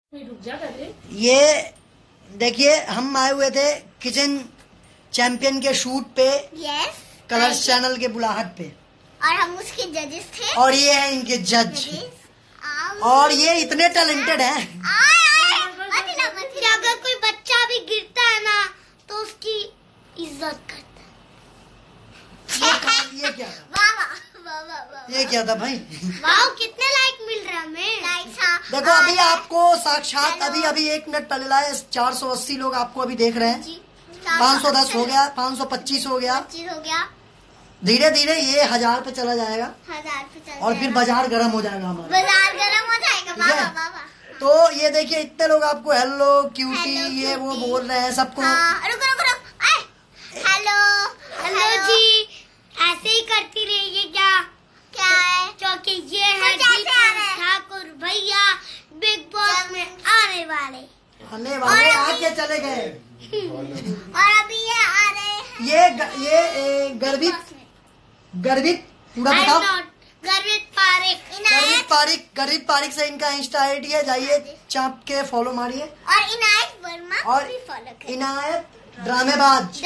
ये देखिए, हम आए हुए थे किचन चैंपियन के शूट पे। यस, कलर्स चैनल के बुलाहट पे, और हम उसके जजेस थे। और ये है इनके जज, और ये इतने टैलेंटेड हैं। अगर कोई बच्चा भी गिरता है ना तो उसकी इज्जत करता है। ये क्या था? वाह वाह वाह वाह, ये क्या था भाई? वाह, कितने लाइक मिल रहा है हमें। देखो अभी आपको साक्षात अभी 1 मिनट पहले लाए 480 लोग आपको अभी देख रहे हैं। 510 हो गया, 525 हो गया, 25 हो गया। धीरे धीरे ये 1000 पे चला जाएगा, 1000 पे चल और फिर बाजार गर्म हो जाएगा हमारा। बाजार गर्म हो जाएगा। ठीक है? वाह वाह। तो ये देखिए, इतने लोग आपको हेलो क्यूटी ये वो बोल रहे हैं सबको। रुको रुको रुको, हेलो हेलो जी, ऐसे ही करती रहिए। क्या है? क्योंकि ये है दीपक ठाकुर भैया, बिग बॉस में आने वाले आके चले गए। और अभी ये आ रहे हैं। ये गर्वित पूरा बताओ। गर्वित पारिक से इनका इंस्टा आईडी है, जाइए चाप के फॉलो मारिए। और इनायत वर्मा और भी फॉलो करिए। इनायत ड्रामेबाज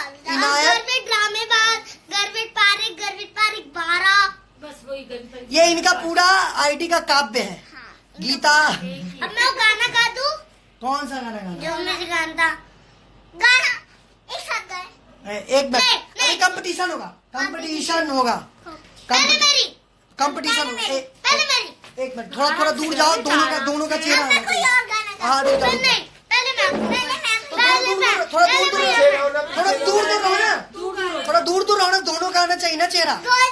गर्वित पारिक 12, बस वही। ये इनका पूरा आईडी का काव्य है। हाँ। गीता, अब मैं वो गाना गा दूं? कौन सा गाना गाना? जो मुझे गाना एक साथ गाए। एक मिनट, अरे कंपटीशन होगा। पहले मेरी। एक मिनट, थोड़ा दूर जाओ, दोनों का चेहरा आना कोई चाहिए। और गाना हाँ, रुक जाओ। थोड़ा दूर रहो ना, थोड़ा दूर रहो ना, दोनों का आना चाहिए ना चेहरा।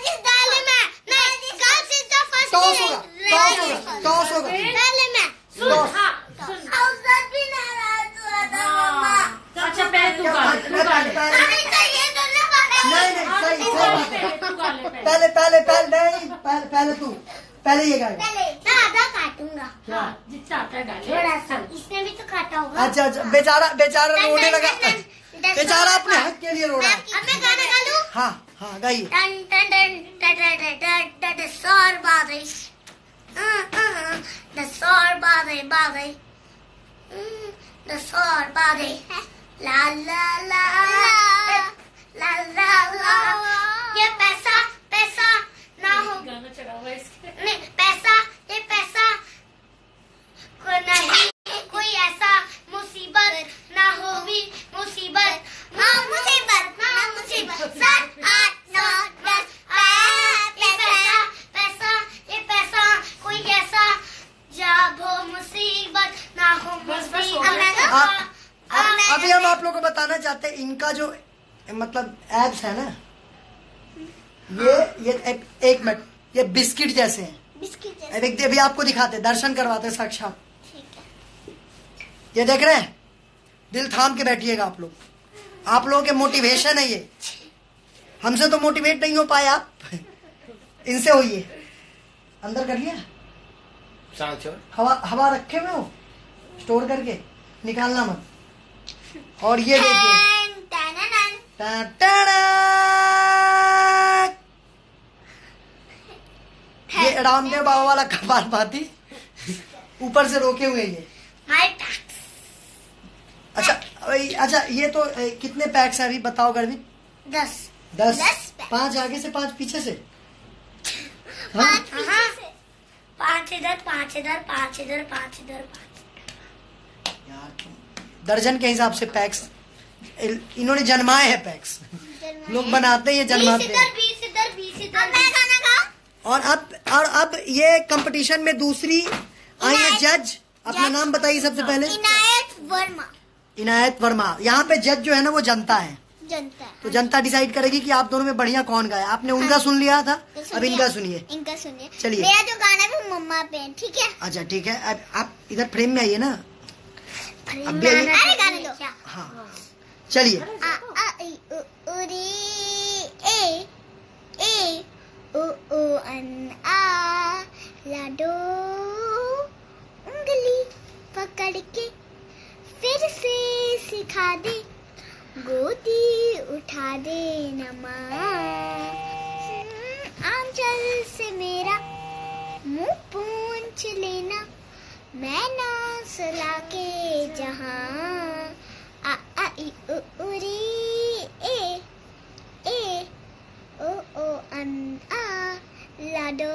टॉस होगा। अच्छा पहले तू गा ले। पहले ये गाएगा। आधा काटूंगा। क्या जितना आता है गाले। थोड़ा सा, इसने भी तो काटा होगा। अच्छा, बेचारा रोने लगा। बेचारा अपने हक के लिए रो रहा है। अब मैं गाना गा लूं? हाँ गाइए। ला ला ला ला ला ला, ये पैसा ना हो। गाना चढ़ा हुआ है इसके। नहीं, ये पैसा को नहीं, कोई ऐसा मुसीबत ना होगी। मुसीबत 7 8 9 10 ये पैसा कोई ऐसा जब हो मुसीबत ना हो। मुसीबत अभी हम आप लोगों को बताना चाहते हैं, इनका जो मतलब एब्स है ना, ये एक मिनट, ये बिस्किट जैसे हैं। अभी आपको दिखाते, दर्शन करवाते साक्षात। ये देख रहे हैं, दिल थाम के बैठिएगा आप लोग। आप लोगों के मोटिवेशन है ये। हमसे तो मोटिवेट नहीं हो पाए आप, इनसे होइए। अंदर कर लिया, हवा रखे हुए हो स्टोर करके, निकालना मत। और ये देखिए, ये रामदेव बाबा वाला कपाल भाती ऊपर से रोके हुए ये। अच्छा, ये तो कितने पैक्स है अभी बताओ गर्वित? 10। 5 आगे से 5 पीछे से। 5 इधर 5 इधर 5 इधर 5 इधर। यार दर्जन के हिसाब से पैक्स इन्होंने जन्माए हैं। पैक्स लोग बनाते हैं, ये जन्माते हैं। 20 इधर। मैं गाना गाऊं? और अब ये कंपटीशन में दूसरी आई है जज। अपना नाम बताइए सबसे पहले। इनायत वर्मा। यहाँ पे जज जो है ना वो जनता है। तो जनता डिसाइड करेगी कि आप दोनों में बढ़िया कौन गाया। आपने उनका सुन लिया था, अब इनका सुनिए। चलिए, मेरा जो गाना भी मम्मा पे है, ठीक है? अच्छा ठीक है, अब आप इधर फ्रेम में आइए ना। अब भी गाने दो। हाँ चलिए। लाडो उंगली पकड़ के फिर से सिखा दे, गोदी उठा दे नमा, आंचल से मेरा मुंह पूंछ लेना, मैं ना जहां आ आ ई उ ऊ री ए ओ ओ अन आ ला डो।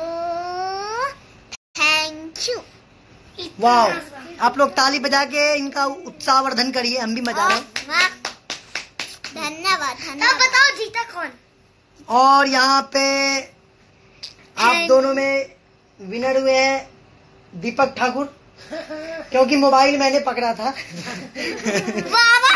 Thank you. वाह, आप लोग ताली बजा के इनका उत्साहवर्धन करिए, हम भी बजा रहे हैं। धन्यवाद। तो बताओ जीता कौन? और यहाँ पे आप दोनों में विनर हुए हैं दीपक ठाकुर, क्योंकि मोबाइल मैंने पकड़ा था। बाबा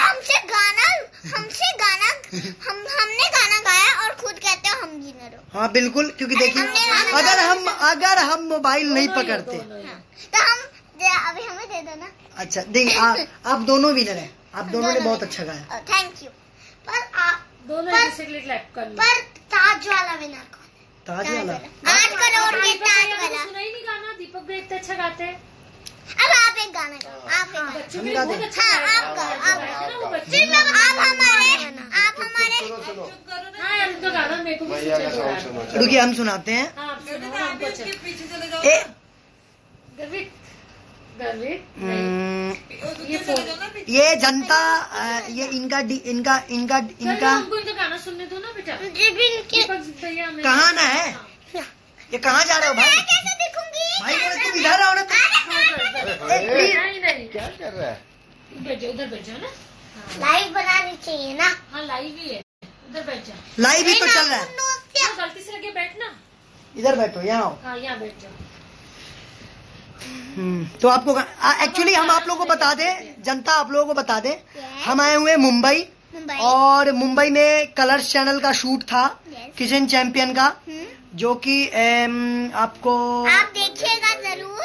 हमने गाना गाया और खुद कहते हो हम विनर हो। हाँ बिल्कुल, क्योंकि देखिए अगर हम मोबाइल नहीं पकड़ते तो हम अभी हमें दे दो ना। अच्छा देखिए, आप दोनों विनर हैं, आप दोनों ने बहुत अच्छा गाया। Thank you. पर आप दोनों क्लैप कर लो। पर ताज वाला विनर कौन है? ताज वाला 8 करोड़ के ताज वाला। सुना ही नहीं गाना, दीपक भी इतना अच्छा गाते हैं। अब आप एक गाना गाओ। आप एक गाना। बच्चों के लिए बहुत अच्छा हाँ, गाना आप गाओ, आप गाओ। बच्चे सिर्फ आप हमारे हाँ यार, उनका गाना मेरे को भी सुनना है। रुकिए, हम सुनाते हैं। हाँ, आप सुनाओ, हमको अच्छा। ए, गर्वित गर्वित ये जनता, ये इनका हमको इनका गाना सुनने दो ना बेटा। दीपक भैया कहाँ ना है, ये कहाँ जा रहे हो भाई? कैसे दिखूंगी? भाई बोले तुम इधर आओ ना। नहीं क्या कर रहा है? उधर बैठ जाओ ना। लाइव बनानी चाहिए ना। हाँ लाइव ही है, उधर बैठ जाओ। लाइव ही तो चल रहा है। तो गलती से लगे बैठना। इधर बैठो, यहाँ आओ। हाँ यहाँ बैठ जाओ। तो आपको एक्चुअली हम आप लोगों को बता दें, जनता आप लोगों को बता दें, हम आए हुए मुंबई, और मुंबई में कलर्स चैनल का शूट था किचन चैंपियन का, जो कि आपको आप देखिएगा जरूर।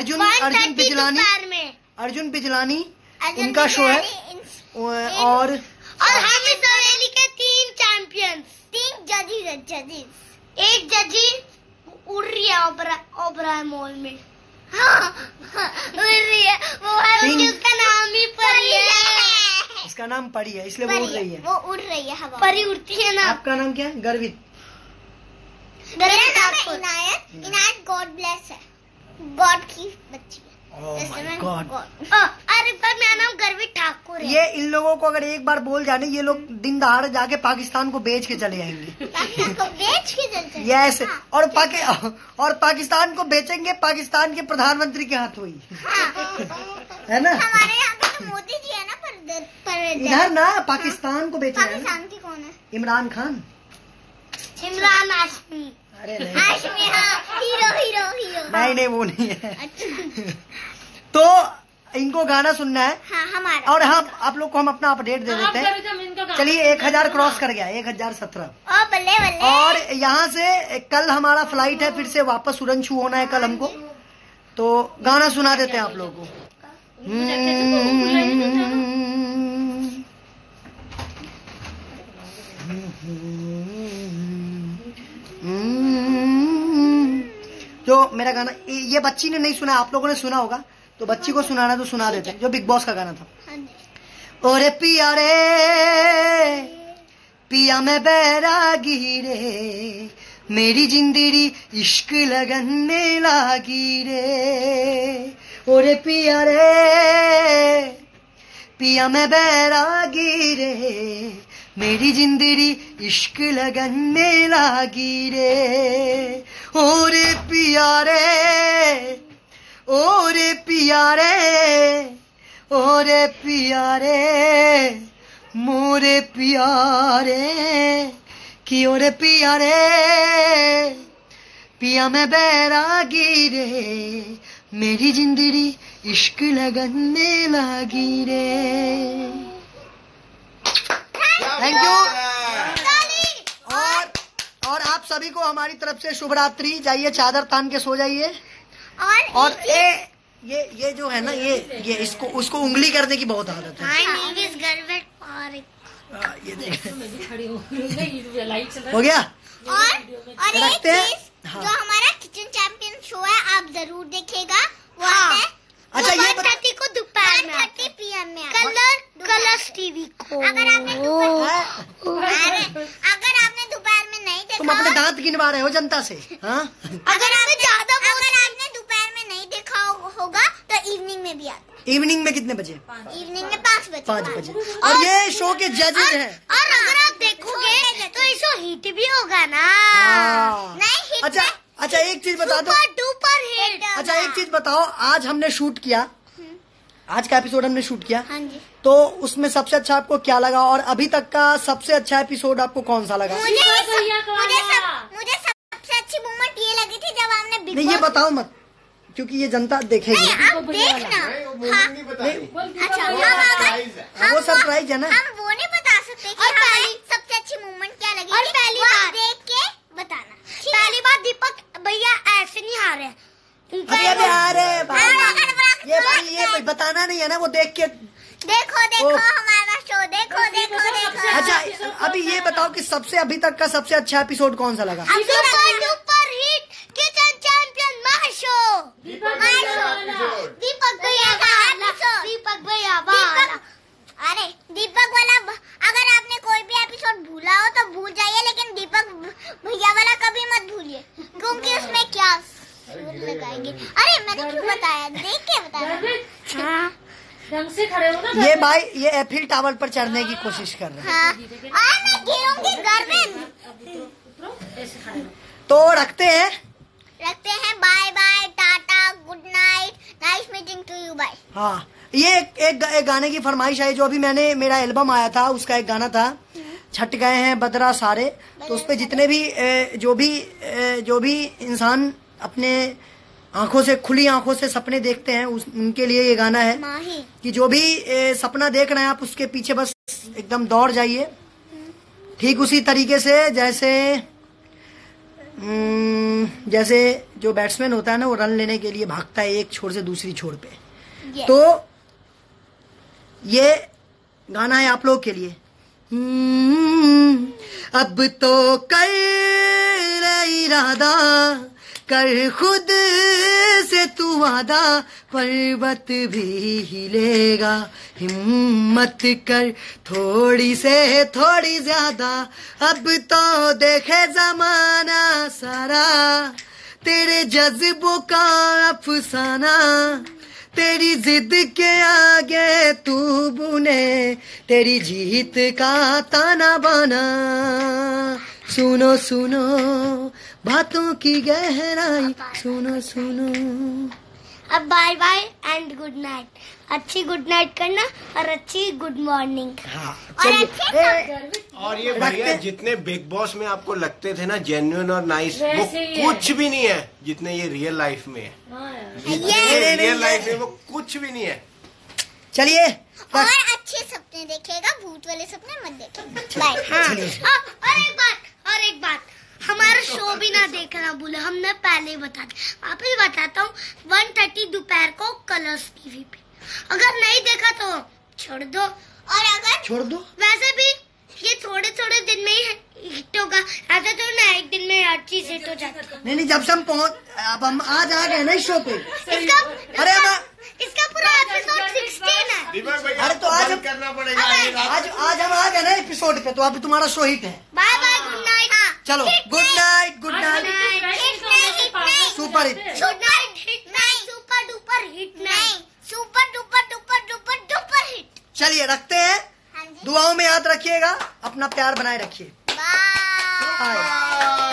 अर्जुन बिजलानी उनका शो है। और हम इस रैली के 3 चैंपियंस, 3 जजेस। एक जजी उड़ रही है ओबरा मॉल में। हाँ, उड़ रही है वो है, उसका नाम ही परी है। इसका नाम परी है, इसलिए वो उड़ रही है। वो उड़ रही है हवा। परी उड़ती है ना। आपका नाम क्या है? गर्वित। इनायत गॉड ब्लेस है, गॉड की बच्ची है। गॉड। अरे पर मेरा नाम गर्वित ठाकुर है। ये इन लोगों को अगर एक बार बोल जाने, ये लोग दिन दहाड़े जाके पाकिस्तान को बेच के चले जाएंगे। बेच के चलते हैं। यस, और पाकिस्तान को बेचेंगे पाकिस्तान के प्रधानमंत्री के हाथ हुई। है ना? हमारे यहाँ पे तो मोदी जी है ना, पर इधर ना पाकिस्तान को बेचेंगे। पाकिस्तान की कौन है? इमरान खान। इमरान हाशमी। अरे नहीं, हाशमी हाँ, हीरो। नहीं वो नहीं है। अच्छा। तो इनको गाना सुनना है। हाँ, हमारा। और हम आप लोग को हम अपना अपडेट दे देते हैं। चलिए 1000 क्रॉस कर गया, 1017। ओ बल्ले बल्ले। और यहाँ से कल हमारा फ्लाइट है, फिर से वापस उड़नछू होना है कल हमको, तो गाना सुना देते हैं आप लोगों को। जो मेरा गाना, ये बच्ची ने नहीं सुना, आप लोगों ने सुना होगा, तो बच्ची को सुनाना तो सुना देते हैं, जो बिग बॉस का गाना था। ओरे पिया रे पिया मैं बैरागी रे, मेरी जिंदड़ी इश्क लगन में लागी रे। ओरे पिया रे पिया मैं बैरागी रे, मेरी जिंदड़ी इश्क लगन में लागी रे। ओरे पिया रे, ओरे पिया रे, ओरे पिया रे, मोरे पियारे कि ओरे पिया रे पिया मैं बैरागी रे, मेरी जिंदड़ी इश्क लगन में लागी रे। Thank you. और आप सभी को हमारी तरफ से शुभ रात्रि। जाइए चादर तान के सो जाइए। और ये जो है ना, ये इसको उसको उंगली करने की बहुत आदत है। ये देख, हो गया। और रखते हैं। जो हमारा किचन चैंपियन शो है, आप जरूर देखिएगा। वो है अच्छा, ये 1:30 को दोपहर में 1:30 PM में कलर्स टीवी को। अगर आपने दोपहर में नहीं देखा, तुम अपने दांत गिनवा रहे हो जनता से? हाँ, अगर आपने दोपहर में नहीं देखा होगा तो इवनिंग में भी आता है। इवनिंग में कितने बजे? इवनिंग में 5 बजे। 5 बजे। और ये शो के जजेस हैं। और अगर आप देखोगे तो ये शो हिट भी होगा ना। नहीं हिट। अच्छा एक चीज बता दो। Super hit. अच्छा एक चीज बताओ, आज हमने शूट किया, आज का एपिसोड हमने शूट किया। हाँ जी। तो उसमें सबसे अच्छा आपको क्या लगा, और अभी तक का सबसे अच्छा एपिसोड आपको कौन सा लगा? मुझे सबसे अच्छी मोमेंट ये लगी थी जब हमने बिग नहीं ये बताओ मत, क्योंकि ये जनता देखेगी। आप देखना। वो सरप्राइज है ना। हम वो नहीं बता सकते कि हमें सबसे अच्छी मोमेंट क्या लगी। और पहली बार देख के बताना। पहली बार दीपक भैया ऐसे नहीं हारे हैं। अभी आ रहे ये बताना नहीं है ना, वो देख के देखो हमारा शो देखो। अच्छा अभी ये बताओ कि सबसे अभी तक का सबसे अच्छा एपिसोड कौन सा लगा? Super hit kitchen champion my show. Deepak भैया का दीपक भैया वाला। अरे दीपक वाला अगर आपने कोई भी एपिसोड भूला हो तो भूल जाइए, लेकिन दीपक भैया वाला कभी मत भूलिए, क्योंकि उसमें क्या लगाएंगे। अरे मैंने क्यों बताया, देख के बताया। ढंग से खड़े हो ना। ये भाई ये एफिल टावर पर चढ़ने की कोशिश कर रहे हैं। मैं गिरूंगी घर में। तो रखते हैं। Bye bye, tata, good night, nice meeting to you, bye. हाँ ये एक गाने की फरमाइश है, जो अभी मैंने मेरा एल्बम आया था उसका एक गाना था, छट गए हैं बदरा सारे। तो उसपे जितने भी जो भी इंसान अपने आंखों से, खुली आंखों से सपने देखते हैं, उनके लिए ये गाना है कि जो भी सपना देख रहे हैं आप उसके पीछे बस एकदम दौड़ जाइए। ठीक उसी तरीके से जैसे जो बैट्समैन होता है ना, वो रन लेने के लिए भागता है एक छोर से दूसरी छोर पे। तो ये गाना है आप लोग के लिए। अब तो कर इरादा कर खुद से तू वादा, पर्वत भी हिलेगा, हिम्मत कर थोड़ी से थोड़ी ज्यादा। अब तो देखे जमाना सारा तेरे जज्बों का अफसाना, तेरी जिद के आगे तू बुने तेरी जीत का ताना बाना। सुनो सुनो बातों की गहराई, सुनो सुनो। अब bye bye and good night. अच्छी गुड नाइट करना और अच्छी गुड मॉर्निंग। हाँ, और ये भैया जितने बिग बॉस में आपको लगते थे ना जेन्युइन और नाइस, वो कुछ भी नहीं है जितने ये रियल लाइफ में है। रियल लाइफ में वो कुछ भी नहीं है। चलिए और अच्छे सपने देखेगा, भूत वाले सपने मत देखेगा। और एक बात हमारा शो भी ना देखना भूले, हमने पहले ही बता दिया। वापस बताता हूँ, 1:30 दोपहर को कलर्स टीवी पे। अगर नहीं देखा तो छोड़ दो, और अगर छोड़ दो वैसे भी ये थोड़े थोड़े दिन में ही हिट होगा, ऐसा तो ना एक दिन में हर चीज हिट हो जाती है। नहीं जब से अब हम आज आ गए ना इस शो पे। इसका पूरा एपिसोड 16 है। अरे तो आज करना पड़ेगा। आज हम आ गए ना एपिसोड पे, तो अब तुम्हारा शो हिट है। Bye bye, good night. चलो good night, good night. Super hit, good night. Hit नहीं, सुपर डुपर हिट नहीं, super duper duper duper duper hit. चलिए रखते हैं। दुआओं में याद रखिएगा, अपना प्यार बनाए रखिए। बाय।